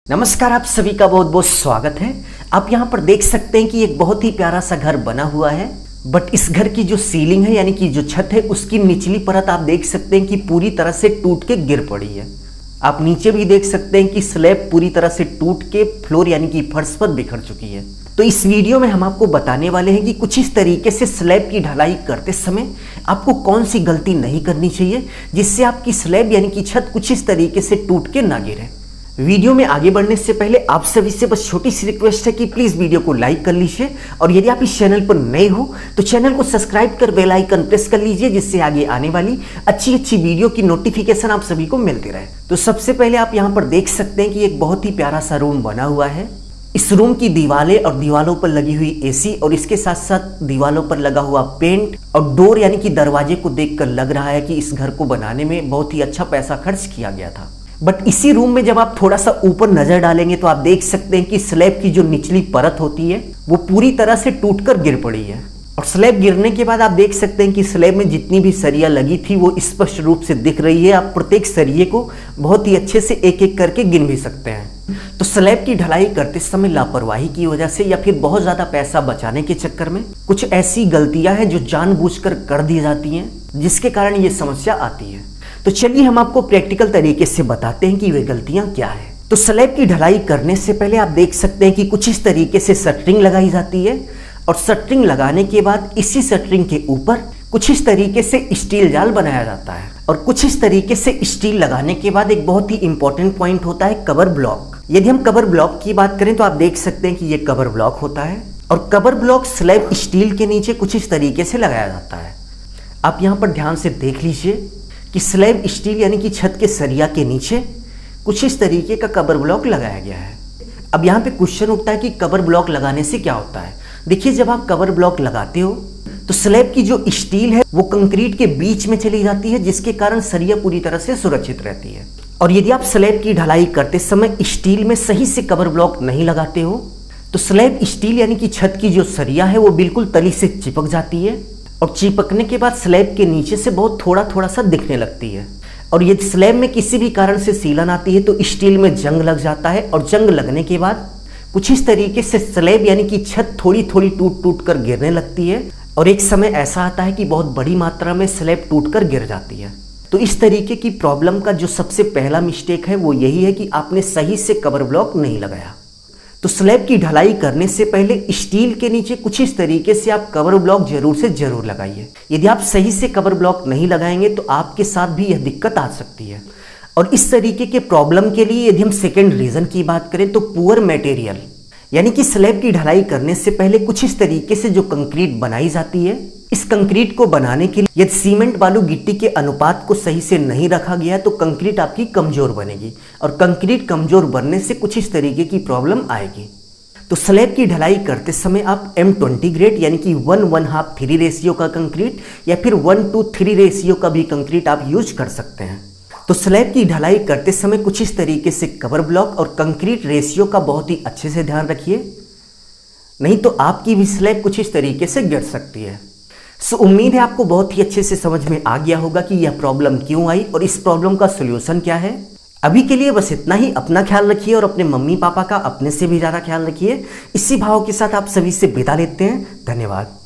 नमस्कार, आप सभी का बहुत बहुत स्वागत है। आप यहाँ पर देख सकते हैं कि एक बहुत ही प्यारा सा घर बना हुआ है, बट इस घर की जो सीलिंग है यानी कि जो छत है उसकी निचली परत आप देख सकते हैं कि पूरी तरह से टूट के गिर पड़ी है। आप नीचे भी देख सकते हैं कि स्लैब पूरी तरह से टूट के फ्लोर यानी कि फर्श पर बिखर चुकी है। तो इस वीडियो में हम आपको बताने वाले हैं कि कुछ इस तरीके से स्लैब की ढलाई करते समय आपको कौन सी गलती नहीं करनी चाहिए जिससे आपकी स्लैब यानी कि छत कुछ इस तरीके से टूट के ना गिरे। वीडियो में आगे बढ़ने से पहले आप सभी से बस छोटी सी रिक्वेस्ट है कि प्लीज वीडियो को लाइक कर लीजिए और यदि आप इस चैनल पर नए हो तो चैनल को सब्सक्राइब कर बेल आइकन प्रेस कर लीजिए जिससे आगे आने वाली अच्छी वीडियो की नोटिफिकेशन आप सभी को मिलती रहे। तो सबसे पहले आप यहाँ पर देख सकते हैं कि एक बहुत ही प्यारा सा रूम बना हुआ है। इस रूम की दीवारें और दीवारों पर लगी हुई एसी और इसके साथ साथ दीवारों पर लगा हुआ पेंट और डोर यानी कि दरवाजे को देखकर लग रहा है कि इस घर को बनाने में बहुत ही अच्छा पैसा खर्च किया गया था। बट इसी रूम में जब आप थोड़ा सा ऊपर नजर डालेंगे तो आप देख सकते हैं कि स्लैब की जो निचली परत होती है वो पूरी तरह से टूटकर गिर पड़ी है। और स्लैब गिरने के बाद आप देख सकते हैं कि स्लैब में जितनी भी सरिया लगी थी वो स्पष्ट रूप से दिख रही है। आप प्रत्येक सरिये को बहुत ही अच्छे से एक एक करके गिन भी सकते हैं। तो स्लैब की ढलाई करते समय लापरवाही की वजह से या फिर बहुत ज्यादा पैसा बचाने के चक्कर में कुछ ऐसी गलतियां हैं जो जानबूझकर कर दी जाती हैं जिसके कारण ये समस्या आती है। तो चलिए हम आपको प्रैक्टिकल तरीके से बताते हैं कि वे गलतियां क्या है। तो स्लैब की ढलाई करने से पहले आप देख सकते हैं कि कुछ इस तरीके से शटरिंग लगाई जाती है और शटरिंग लगाने के बाद इसी शटरिंग के ऊपर कुछ इस तरीके से स्टील जाल बनाया जाता है। और कुछ इस तरीके से स्टील लगाने के बाद एक बहुत ही इंपॉर्टेंट पॉइंट होता है कवर ब्लॉक। यदि हम कवर ब्लॉक की बात करें तो आप देख सकते हैं कि ये कवर ब्लॉक होता है और कवर ब्लॉक स्लैब स्टील के नीचे कुछ इस तरीके से लगाया जाता है। आप यहाँ पर ध्यान से देख लीजिए कि स्लैब स्टील यानी कि छत के सरिया के नीचे कुछ इस तरीके का कवर ब्लॉक लगाया गया है। अब यहाँ पे क्वेश्चन उठता है कि कवर ब्लॉक लगाने से क्या होता है। देखिए, जब आप कवर ब्लॉक लगाते हो तो स्लैब की जो स्टील है वो कंक्रीट के बीच में चली जाती है जिसके कारण सरिया पूरी तरह से सुरक्षित रहती है। और यदि आप स्लैब की ढलाई करते समय स्टील में सही से कवर ब्लॉक नहीं लगाते हो तो स्लैब स्टील यानी कि छत की जो सरिया है वो बिल्कुल तली से चिपक जाती है और चिपकने के बाद स्लैब के नीचे से बहुत थोड़ा सा दिखने लगती है। और यदि स्लैब में किसी भी कारण से सीलन आती है तो स्टील में जंग लग जाता है और जंग लगने के बाद कुछ इस तरीके से स्लैब यानी कि छत थोड़ी टूट कर गिरने लगती है और एक समय ऐसा आता है कि बहुत बड़ी मात्रा में स्लैब टूट कर गिर जाती है। तो इस तरीके की प्रॉब्लम का जो सबसे पहला मिस्टेक है वो यही है कि आपने सही से कवर ब्लॉक नहीं लगाया। तो स्लैब की ढलाई करने से पहले स्टील के नीचे कुछ इस तरीके से आप कवर ब्लॉक जरूर लगाइए। यदि आप सही से कवर ब्लॉक नहीं लगाएंगे तो आपके साथ भी यह दिक्कत आ सकती है। और इस तरीके के प्रॉब्लम के लिए यदि हम सेकेंड रीजन की बात करें तो पुअर मटेरियल यानी कि स्लैब की ढलाई करने से पहले कुछ इस तरीके से जो कंक्रीट बनाई जाती है, इस कंक्रीट को बनाने के लिए यदि सीमेंट बालू गिट्टी के अनुपात को सही से नहीं रखा गया तो कंक्रीट आपकी कमजोर बनेगी और कंक्रीट कमजोर बनने से कुछ इस तरीके की प्रॉब्लम आएगी। तो स्लैब की ढलाई करते समय आप M20 ग्रेड यानी कि 1:3 रेशियो का कंक्रीट या फिर 1:3 रेशियो का भी कंक्रीट आप यूज कर सकते हैं। तो स्लैब की ढलाई करते समय कुछ इस तरीके से कवर ब्लॉक और कंक्रीट रेशियो का बहुत ही अच्छे से ध्यान रखिए, नहीं तो आपकी भी स्लैब कुछ इस तरीके से गिर सकती है। सो उम्मीद है आपको बहुत ही अच्छे से समझ में आ गया होगा कि यह प्रॉब्लम क्यों आई और इस प्रॉब्लम का सोल्यूशन क्या है। अभी के लिए बस इतना ही। अपना ख्याल रखिए और अपने मम्मी पापा का अपने से भी ज़्यादा ख्याल रखिए। इसी भाव के साथ आप सभी से विदा लेते हैं। धन्यवाद।